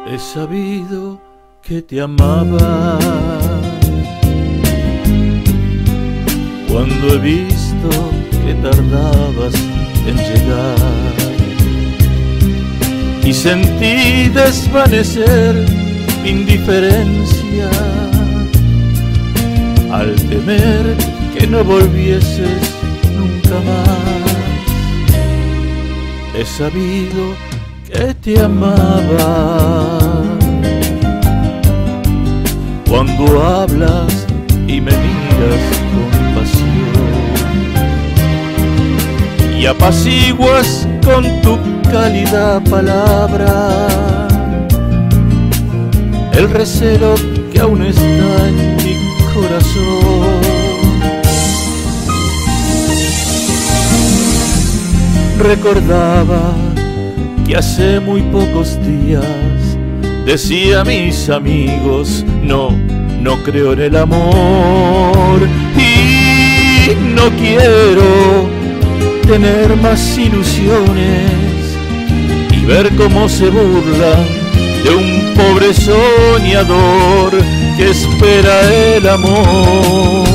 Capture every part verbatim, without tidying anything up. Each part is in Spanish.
He sabido que te amaba cuando he visto que tardabas en llegar, y sentí desvanecer mi indiferencia al temer que no volvieses nunca más. He sabido que te amaba cuando hablas y me miras con pasión y apaciguas con tu cálida palabra el recelo que aún está en mi corazón. Recordaba que hace muy pocos días decía a mis amigos: no, no creo en el amor y no quiero tener más ilusiones y ver cómo se burlan de un pobre soñador que espera el amor.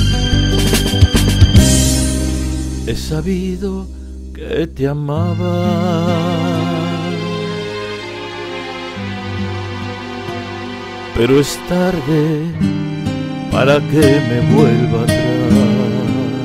He sabido que te amaba, pero es tarde para que me vuelva atrás.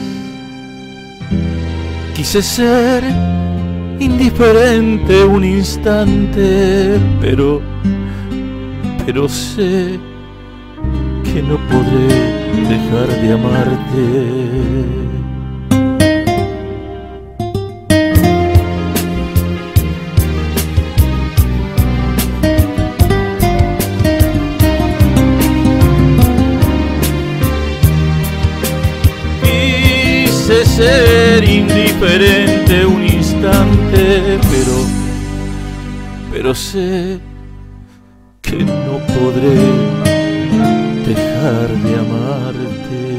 Quise ser indiferente un instante, pero, pero sé que no podré dejar de amarte. Quise ser indiferente un instante, pero, pero sé que no podré dejar de amarte.